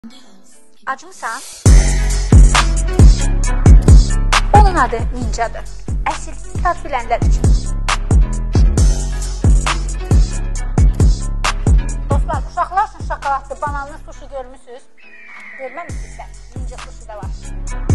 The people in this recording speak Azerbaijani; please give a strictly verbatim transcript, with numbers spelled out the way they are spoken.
Acımsan? Onun adı ninjadır. Əsl tat bilənlər üçün. Dostlar, uşaqlar üçün şokoladlı bananlı suşi görmüsünüz? Görməmişsinizsə, ninja suşi də var.